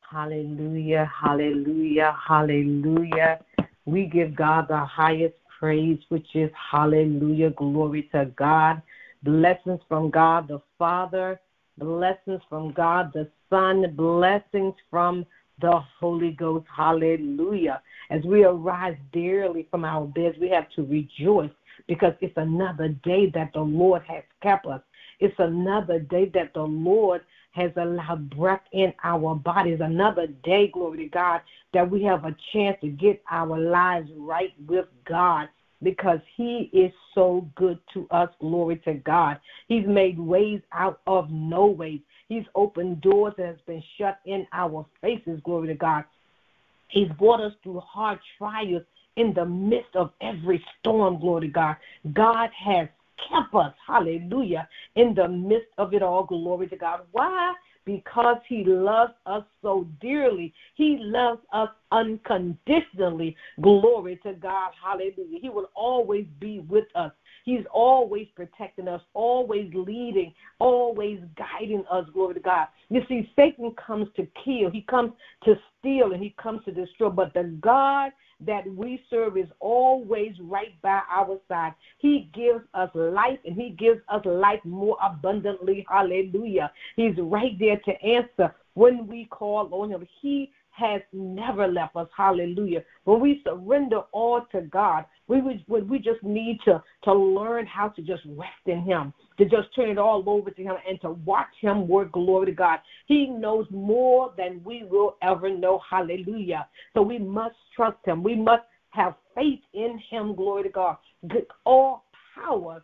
Hallelujah, hallelujah, hallelujah. We give God the highest praise, which is hallelujah, glory to God. Blessings from God the Father, blessings from God the Son, blessings from the Holy Ghost, hallelujah. As we arise dearly from our beds, we have to rejoice because it's another day that the Lord has kept us. It's another day that the Lord has allowed breath in our bodies. Another day, glory to God, that we have a chance to get our lives right with God because he is so good to us, glory to God. He's made ways out of no ways. He's opened doors that has been shut in our faces, glory to God. He's brought us through hard trials in the midst of every storm, glory to God. God has kept us, hallelujah, in the midst of it all, glory to God. Why? Because he loves us so dearly. He loves us unconditionally, glory to God, hallelujah. He will always be with us. He's always protecting us, always leading, always guiding us, glory to God. You see, Satan comes to kill. He comes to steal, and he comes to destroy. But the God that we serve is always right by our side. He gives us life, and he gives us life more abundantly. Hallelujah. He's right there to answer when we call on him. He has never left us. Hallelujah. When we surrender all to God, we just need to learn how to just rest in him, to just turn it all over to him and to watch him work. Glory to God. He knows more than we will ever know. Hallelujah. So we must trust him. We must have faith in him. Glory to God. All power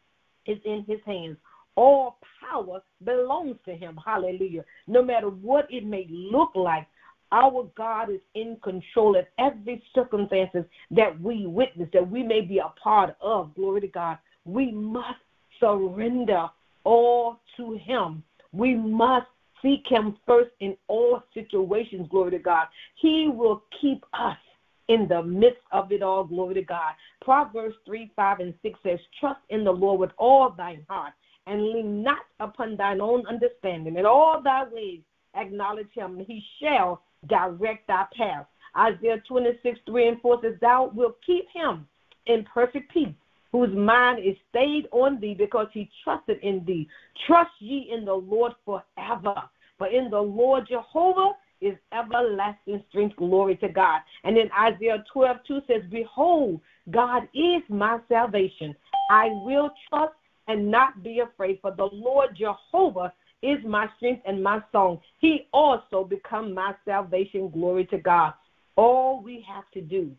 is in his hands. All power belongs to him. Hallelujah. No matter what it may look like, our God is in control of every circumstances that we witness, that we may be a part of. Glory to God. We must surrender all to him. We must seek him first in all situations. Glory to God. He will keep us in the midst of it all. Glory to God. Proverbs 3, 5, and 6 says, trust in the Lord with all thine heart and lean not upon thine own understanding. In all thy ways acknowledge him, and he shall direct thy path. Isaiah 26, 3 and 4 says, thou wilt keep him in perfect peace, whose mind is stayed on thee, because he trusted in thee. Trust ye in the Lord forever, for in the Lord Jehovah is everlasting strength. Glory to God. And then Isaiah 12, 2 says, behold, God is my salvation. I will trust and not be afraid, for the Lord Jehovah is my strength and my song. He also become my salvation. Glory to God. All we have to do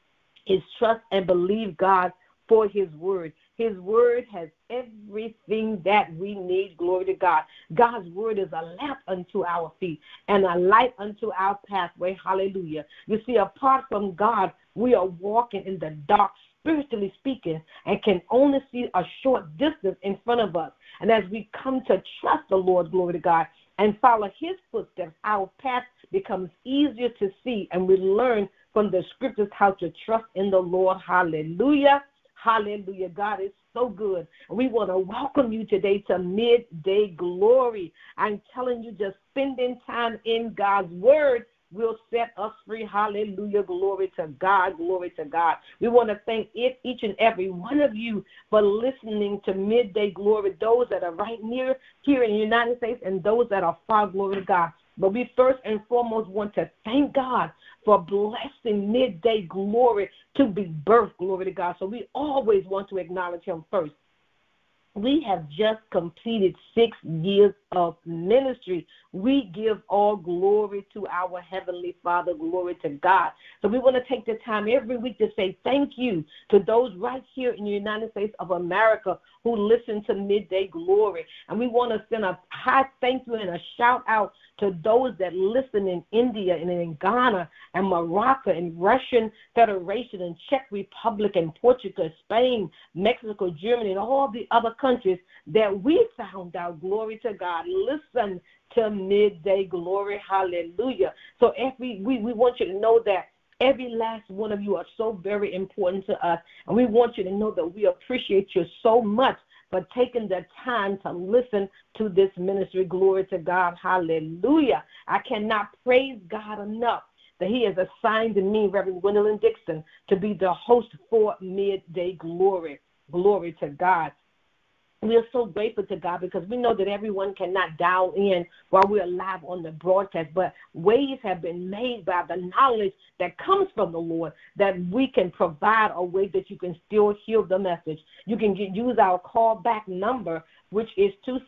is trust and believe God for his word. His word has everything that we need. Glory to God. God's word is a lamp unto our feet and a light unto our pathway. Hallelujah. You see, apart from God, we are walking in the dark, spiritually speaking, and can only see a short distance in front of us. And as we come to trust the Lord, glory to God, and follow his footsteps, our path becomes easier to see, and we learn from the scriptures how to trust in the Lord. Hallelujah. Hallelujah. God is so good. We want to welcome you today to Midday Glory. I'm telling you, just spending time in God's word will set us free. Hallelujah. Glory to God. Glory to God. We want to thank each and every one of you for listening to Midday Glory, those that are right near here in the United States and those that are far. Glory to God. But we first and foremost want to thank God for blessing Midday Glory to be birthed. Glory to God. So we always want to acknowledge him first. We have just completed 6 years of ministry. We give all glory to our Heavenly Father. Glory to God. So we want to take the time every week to say thank you to those right here in the United States of America who listen to Midday Glory. And we want to send a high thank you and a shout out to those that listen in India and in Ghana and Morocco and Russian Federation and Czech Republic and Portugal, Spain, Mexico, Germany, and all the other countries that we found out. Glory to God. Listen to Midday Glory. Hallelujah. So we want you to know that every last one of you are so very important to us, and we want you to know that we appreciate you so much for taking the time to listen to this ministry. Glory to God. Hallelujah. I cannot praise God enough that he has assigned me, Reverend Gwendolyn Dixon, to be the host for Midday Glory. Glory to God. We are so grateful to God because we know that everyone cannot dial in while we're live on the broadcast, but ways have been made by the knowledge that comes from the Lord that we can provide a way that you can still hear the message. You can use our callback number, which is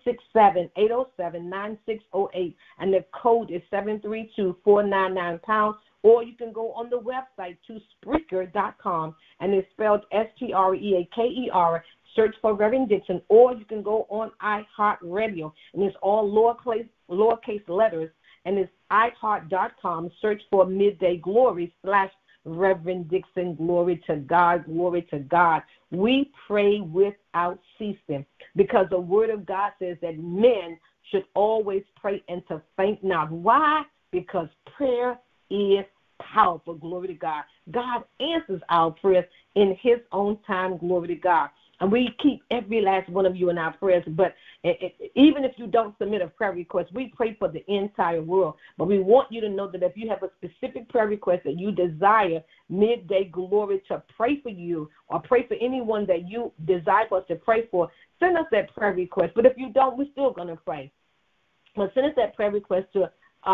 267-807-9608, and the code is 732-499#, or you can go on the website to Spreaker.com, and it's spelled Spreaker. Search for Reverend Dixon, or you can go on iHeartRadio, and it's all lowercase letters, and it's iHeart.com. Search for Midday Glory / Reverend Dixon. Glory to God, glory to God. We pray without ceasing because the Word of God says that men should always pray and to faint not. Why? Because prayer is powerful. Glory to God. God answers our prayers in his own time. Glory to God. And we keep every last one of you in our prayers. But even if you don't submit a prayer request, we pray for the entire world. But we want you to know that if you have a specific prayer request that you desire Midday Glory to pray for you or pray for anyone that you desire for us to pray for, send us that prayer request. But if you don't, we're still going to pray. But send us that prayer request to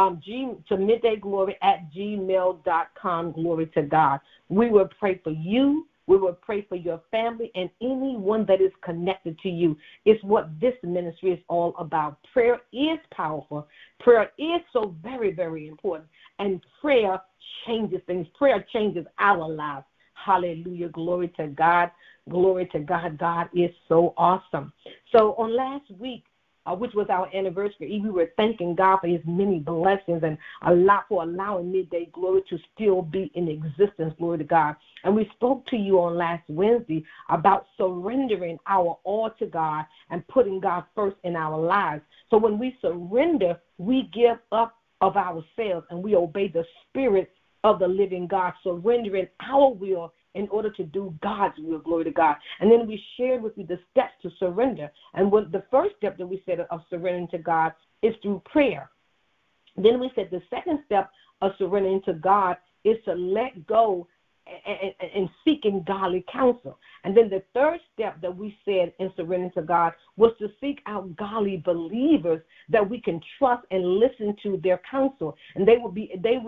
middayglory@gmail.com. Glory to God. We will pray for you. We will pray for your family and anyone that is connected to you. It's what this ministry is all about. Prayer is powerful. Prayer is so very, very important. And prayer changes things. Prayer changes our lives. Hallelujah. Glory to God. Glory to God. God is so awesome. So on last week, which was our anniversary, we were thanking God for his many blessings and a lot for allowing Midday Glory to still be in existence, glory to God. And we spoke to you on last Wednesday about surrendering our all to God and putting God first in our lives. So when we surrender, we give up of ourselves and we obey the Spirit of the living God, surrendering our will in order to do God's will, glory to God. And then we shared with you the steps to surrender. And the first step that we said of surrendering to God is through prayer. Then we said the second step of surrendering to God is to let go and seeking godly counsel. And then the third step that we said in surrendering to God was to seek out godly believers that we can trust and listen to their counsel. And they will be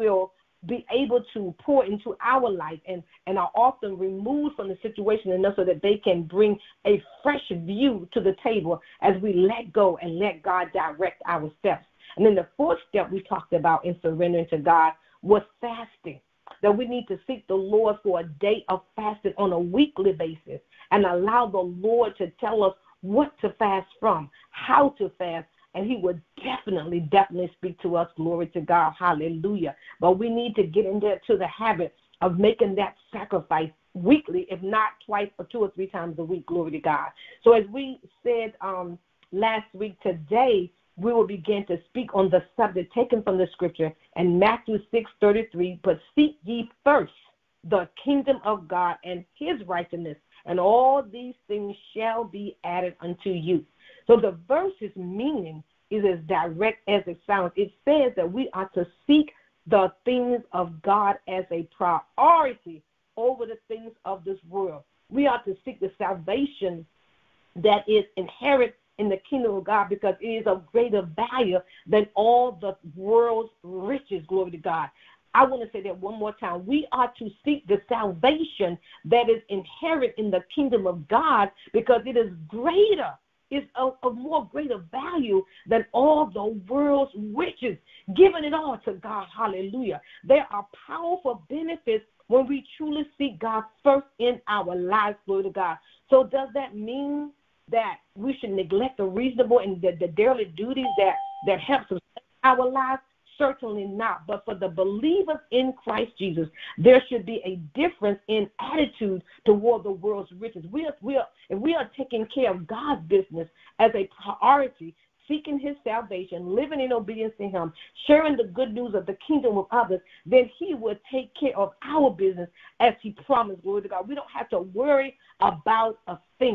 able to pour into our life and are often removed from the situation enough so that they can bring a fresh view to the table as we let go and let God direct our steps. And then the fourth step we talked about in surrendering to God was fasting, that we need to seek the Lord for a day of fasting on a weekly basis and allow the Lord to tell us what to fast from, how to fast, and he would definitely speak to us. Glory to God. Hallelujah. But we need to get into the habit of making that sacrifice weekly, if not twice or 2 or 3 times a week. Glory to God. So as we said last week, today we will begin to speak on the subject taken from the scripture in Matthew 6:33. But seek ye first the kingdom of God and his righteousness, and all these things shall be added unto you. So the verse's meaning is as direct as it sounds. It says that we are to seek the things of God as a priority over the things of this world. We are to seek the salvation that is inherent in the kingdom of God because it is of greater value than all the world's riches. Glory to God. I want to say that one more time. We are to seek the salvation that is inherent in the kingdom of God because it is greater. Is of more greater value than all the world's riches, giving it all to God. Hallelujah. There are powerful benefits when we truly seek God first in our lives. Glory to God. So does that mean that we should neglect the reasonable and the daily duties that help sustain our lives? Certainly not. But for the believers in Christ Jesus, there should be a difference in attitude toward the world's riches. If we are taking care of God's business as a priority, seeking his salvation, living in obedience to him, sharing the good news of the kingdom with others, then he will take care of our business as he promised. Glory to God. We don't have to worry about a thing.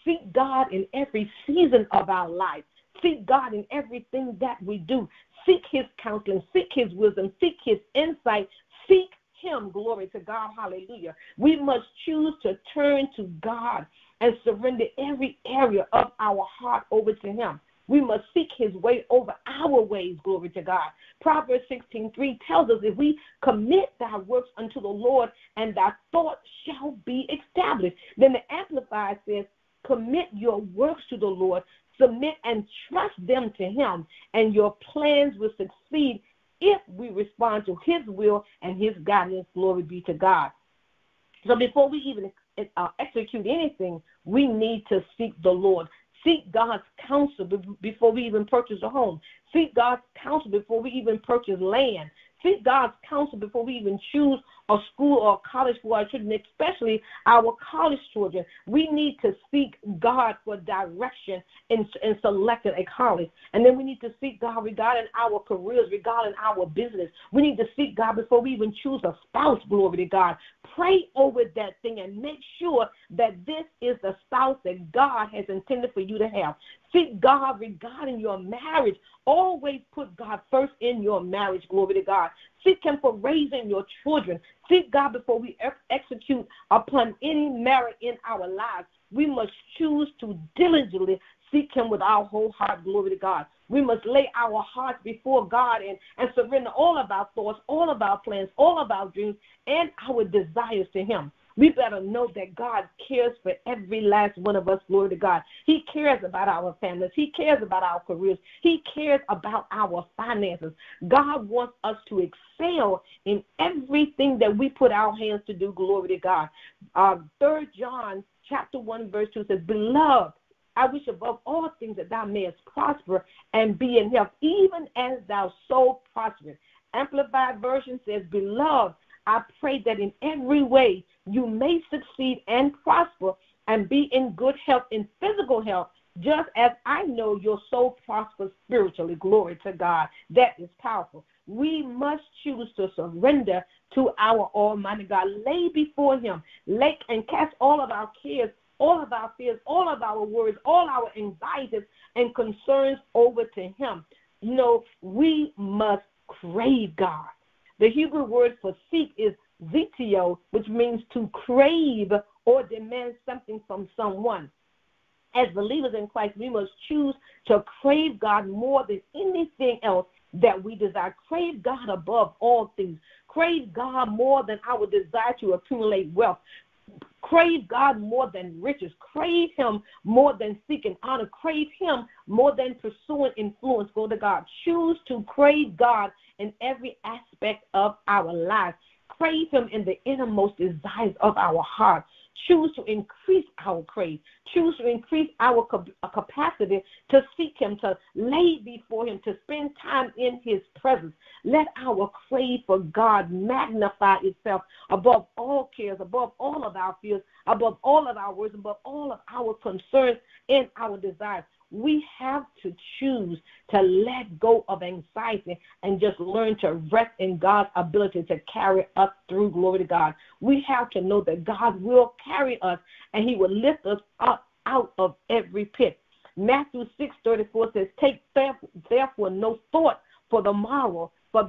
Seek God in every season of our life. Seek God in everything that we do. Seek his counseling. Seek his wisdom. Seek his insight. Seek him. Glory to God. Hallelujah. We must choose to turn to God and surrender every area of our heart over to him. We must seek his way over our ways. Glory to God. Proverbs 16:3 tells us, if we commit thy works unto the Lord, and thy thoughts shall be established. Then the Amplified says, commit your works to the Lord, submit and trust them to him, and your plans will succeed if we respond to his will and his guidance. Glory be to God. So before we even execute anything, we need to seek the Lord. Seek God's counsel before we even purchase a home. Seek God's counsel before we even purchase land. Seek God's counsel before we even choose a school or a college for our children, especially our college children. We need to seek God for direction in selecting a college. And then we need to seek God regarding our careers, regarding our business. We need to seek God before we even choose a spouse, glory to God. Pray over that thing and make sure that this is the spouse that God has intended for you to have. Seek God regarding your marriage. Always put God first in your marriage, glory to God. Seek him for raising your children. Seek God before we execute upon any merit in our lives. We must choose to diligently seek him with our whole heart, glory to God. We must lay our hearts before God and surrender all of our thoughts, all of our plans, all of our dreams, and our desires to him. We better know that God cares for every last one of us, glory to God. He cares about our families. He cares about our careers. He cares about our finances. God wants us to excel in everything that we put our hands to do, glory to God. 3 John chapter 1, verse 2 says, Beloved, I wish above all things that thou mayest prosper and be in health, even as thou soul prospereth. Amplified version says, Beloved, I pray that in every way you may succeed and prosper and be in good health, in physical health, just as I know your soul prospers spiritually. Glory to God. That is powerful. We must choose to surrender to our Almighty God. Lay before him. Lay and cast all of our cares, all of our fears, all of our worries, all our anxieties and concerns over to him. You know, we must crave God. The Hebrew word for seek is zetio, which means to crave or demand something from someone. As believers in Christ, we must choose to crave God more than anything else that we desire. Crave God above all things. Crave God more than our desire to accumulate wealth. Crave God more than riches. Crave him more than seeking honor. Crave him more than pursuing influence. Go to God. Choose to crave God in every aspect of our lives. Crave him in the innermost desires of our heart. Choose to increase our crave. Choose to increase our capacity to seek him, to lay before him, to spend time in his presence. Let our crave for God magnify itself above all cares, above all of our fears, above all of our worries, above all of our concerns and our desires. We have to choose to let go of anxiety and just learn to rest in God's ability to carry us through. Glory to God. We have to know that God will carry us and he will lift us up out of every pit. Matthew 6:34 says, Take therefore no thought for the morrow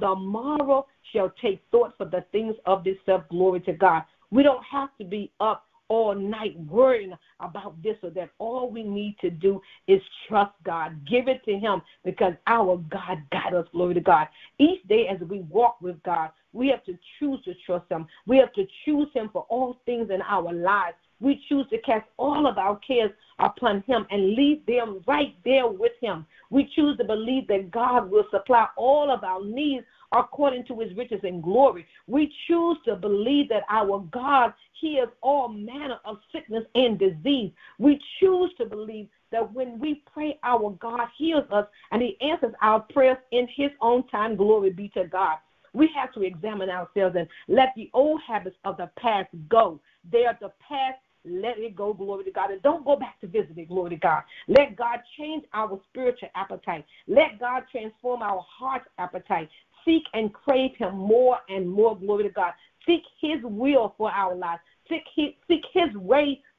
shall take thought for the things of this self. Glory to God. We don't have to be up all night worrying about this or that. All we need to do is trust God. Give it to him because our God guides us. Glory to God. Each day as we walk with God, we have to choose to trust him. We have to choose him for all things in our lives. We choose to cast all of our cares upon him and leave them right there with him. We choose to believe that God will supply all of our needs according to his riches and glory. We choose to believe that our God heals all manner of sickness and disease. We choose to believe that when we pray, our God heals us and he answers our prayers in his own time. Glory be to God. We have to examine ourselves and let the old habits of the past go. They are the past. Let it go, glory to God. And don't go back to visiting, glory to God. Let God change our spiritual appetite. Let God transform our heart's appetite. Seek and crave him more and more, glory to God. Seek his will for our lives. Seek his way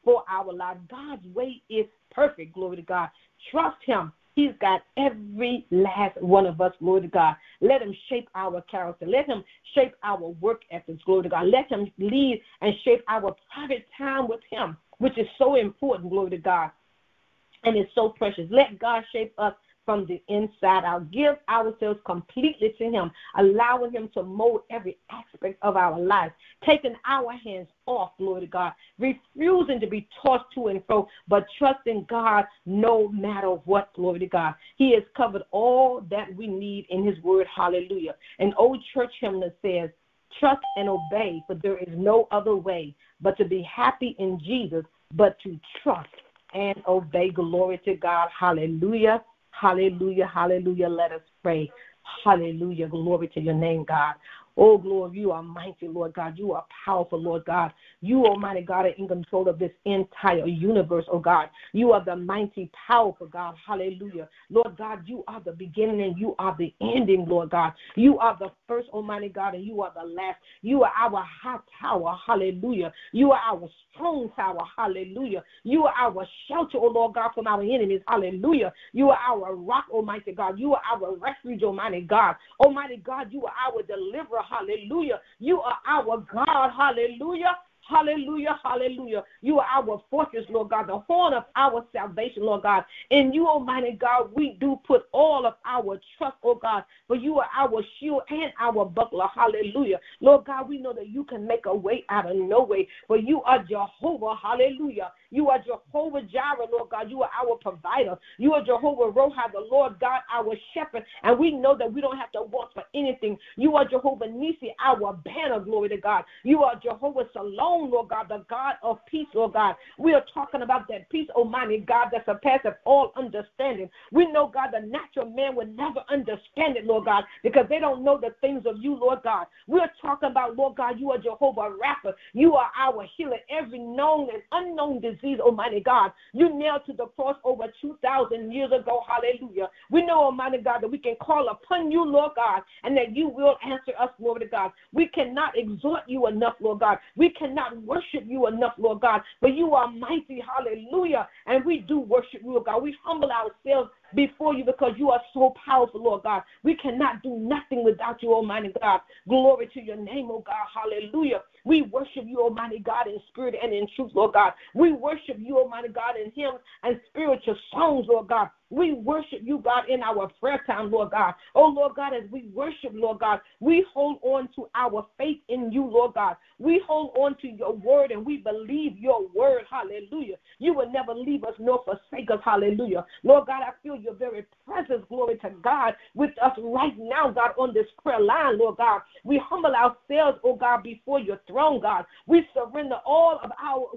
for our lives. God's way is perfect, glory to God. Trust him. He's got every last one of us, glory to God. Let him shape our character. Let him shape our work ethics, glory to God. Let him lead and shape our private time with him, which is so important, glory to God. And it's so precious. Let God shape us from the inside out. Give ourselves completely to him, allowing him to mold every aspect of our life, taking our hands off, glory to God, refusing to be tossed to and fro, but trusting God no matter what, glory to God. He has covered all that we need in his word, hallelujah. An old church hymn that says, trust and obey, for there is no other way but to be happy in Jesus, but to trust and obey. Glory to God, hallelujah. Hallelujah, hallelujah. Let us pray. Hallelujah. Glory to your name, God. Oh, glory, you are mighty, Lord God. You are powerful, Lord God. You, Almighty God, are in control of this entire universe, oh God. You are the mighty, powerful God. Hallelujah. Lord God, you are the beginning and you are the ending, Lord God. You are the first, Almighty God, and you are the last. You are our high tower. Hallelujah. You are our strong tower. Hallelujah. You are our shelter, oh Lord God, from our enemies. Hallelujah. You are our rock, Almighty God. You are our refuge, Almighty God. Almighty God, you are our deliverer. Hallelujah. You are our God. Hallelujah. Hallelujah, hallelujah. You are our fortress, Lord God, the horn of our salvation, Lord God. In you, Almighty God, we do put all of our trust, oh God, for you are our shield and our buckler. Hallelujah. Lord God, we know that you can make a way out of no way, for you are Jehovah. Hallelujah. You are Jehovah Jireh, Lord God. You are our provider. You are Jehovah Roha, the Lord God, our shepherd. And we know that we don't have to want for anything. You are Jehovah Nisi, our banner, glory to God. You are Jehovah Salom, Lord God, the God of peace, Lord God. We are talking about that peace, Almighty God, that surpasses all understanding. We know, God, the natural man would never understand it, Lord God, because they don't know the things of you, Lord God. We are talking about, Lord God, you are Jehovah Rapha. You are our healer. Every known and unknown disease, Almighty God, you nailed to the cross over 2,000 years ago. Hallelujah. We know, Almighty God, that we can call upon you, Lord God, and that you will answer us, glory to God. We cannot exhort you enough, Lord God. We cannot worship you enough, Lord God, but you are mighty. Hallelujah. And we do worship you, Lord God. We humble ourselves before you because you are so powerful, Lord God. We cannot do nothing without you, Almighty God. Glory to your name, oh God. Hallelujah. We worship you, Almighty God, in spirit and in truth, Lord God. We worship you, Almighty God, in hymns and spiritual songs, Lord God. We worship you, God, in our prayer time, Lord God. Oh, Lord God, as we worship, Lord God, we hold on to our faith in you, Lord God. We hold on to your word and we believe your word. Hallelujah. You will never leave us nor forsake us. Hallelujah. Lord God, I feel your very presence, glory to God, with us right now, God, on this prayer line, Lord God. We humble ourselves, oh God, before your throne, God. We surrender all of our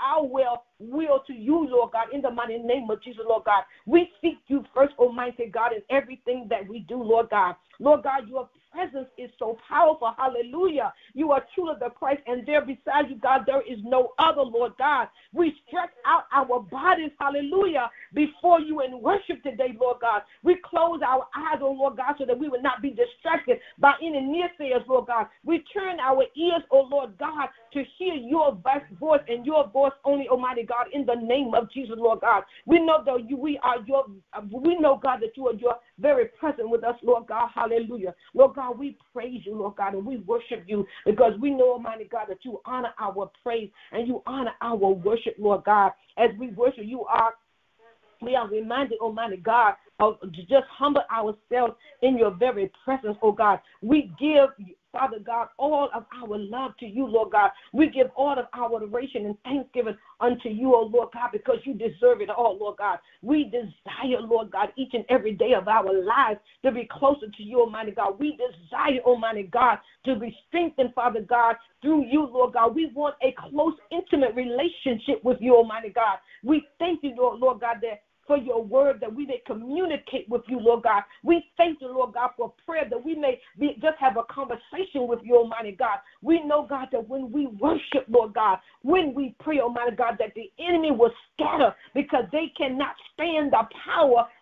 will to you, Lord God, in the mighty name of Jesus, Lord God. We seek you first, Almighty God, in everything that we do, Lord God. Lord God, your presence is so powerful. Hallelujah. You are truly the Christ, and there beside you, God, there is no other, Lord God. We stretch out our bodies, hallelujah, before you in worship today, Lord God. We close our eyes, oh Lord God, so that we will not be distracted by any naysayers, Lord God. We turn our ears, oh Lord God, to hear your voice and your voice only, Almighty God, in the name of Jesus, Lord God. We know that we know, God, that you are your very present with us, Lord God. Hallelujah. Lord God, we praise you, Lord God, and we worship you because we know, Almighty God, that you honor our praise and you honor our worship, Lord God. As we worship you, we are reminded, Almighty God, of to just humble ourselves in your very presence, oh God. We give, Father God, all of our love to you, Lord God. We give all of our adoration and thanksgiving unto you, oh Lord God, because you deserve it all, Lord God. We desire, Lord God, each and every day of our lives to be closer to you, Almighty God. We desire, Almighty God, to be strengthened, Father God, through you, Lord God. We want a close, intimate relationship with you, Almighty God. We thank you, Lord God, that for your word that we may communicate with you, Lord God. We thank you, Lord God, for prayer that we may just have a conversation with you, Almighty God. We know, God, that when we worship, Lord God, when we pray, Almighty God, that the enemy will scatter because they cannot stand the power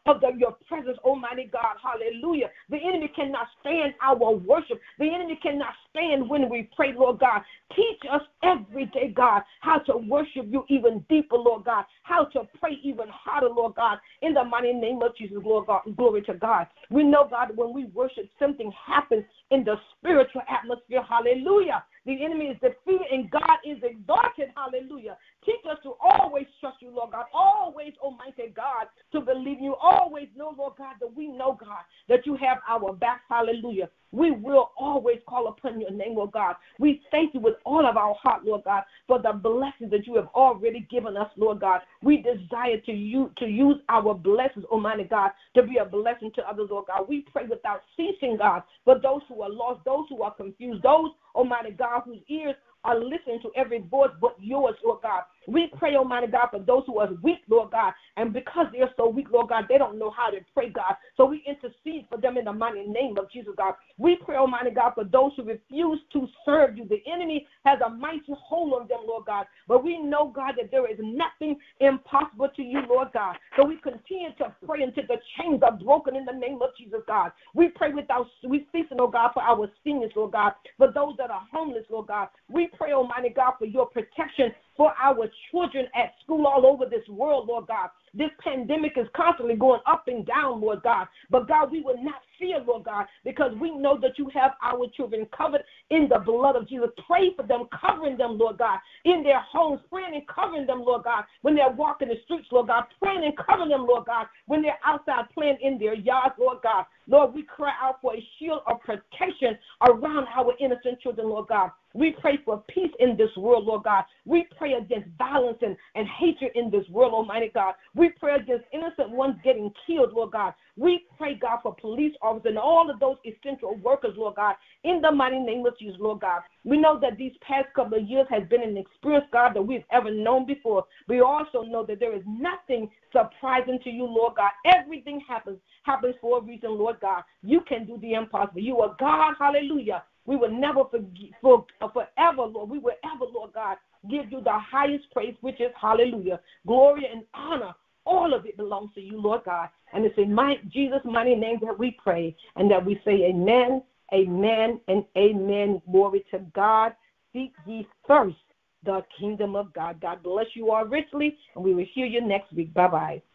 of your presence, Almighty God. Hallelujah. The enemy cannot stand our worship. The enemy cannot stand when we pray, Lord God. Teach us every day, God, how to worship you even deeper, Lord God, how to pray even harder, Lord God, in the mighty name of Jesus, Lord God. Glory to God. We know, God, when we worship, something happens in the spiritual atmosphere. Hallelujah. The enemy is defeated and God is exalted. Hallelujah. Teach us to always trust you, Lord God. Always, Almighty God, to believe you. Always know, Lord God, that we know, God, that you have our back. Hallelujah. We will always call upon your name, Lord God. We thank you with all of our heart, Lord God, for the blessings that you have already given us, Lord God. We desire to use our blessings, Almighty God, to be a blessing to others, Lord God. We pray without ceasing, God, for those who are lost, those who are confused, those, Almighty God, whose ears are listening to every voice but yours, Lord God. We pray, Almighty God, for those who are weak, Lord God, and because they're so weak, Lord God, they don't know how to pray, God. So we intercede for them in the mighty name of Jesus, God. We pray, Almighty God, for those who refuse to serve you. The enemy has a mighty hold on them, Lord God. But we know, God, that there is nothing impossible to you, Lord God. So we continue to pray until the chains are broken in the name of Jesus, God. We pray we ceasing, oh God, for our seniors, Lord God, for those that are homeless, Lord God. We pray, Almighty God, for your protection for our children at school all over this world, Lord God. This pandemic is constantly going up and down, Lord God. But, God, we will not fear, Lord God, because we know that you have our children covered in the blood of Jesus. Pray for them, covering them, Lord God, in their homes, praying and covering them, Lord God, when they're walking the streets, Lord God, praying and covering them, Lord God, when they're outside playing in their yards, Lord God. Lord, we cry out for a shield of protection around our innocent children, Lord God. We pray for peace in this world, Lord God. We pray against violence and hatred in this world, Almighty God. We pray against innocent ones getting killed, Lord God. We pray, God, for police officers and all of those essential workers, Lord God, in the mighty name of Jesus, Lord God. We know that these past couple of years has been an experience, God, that we've ever known before. We also know that there is nothing surprising to you, Lord God. Everything happens for a reason, Lord God. You can do the impossible. You are God, hallelujah. We will never forever, Lord. We will ever, Lord God, give you the highest praise, which is hallelujah. Glory and honor, all of it belongs to you, Lord God. And it's in Jesus' mighty name that we pray and that we say amen, amen, and amen. Glory to God. Seek ye first the kingdom of God. God bless you all richly, and we will hear you next week. Bye-bye.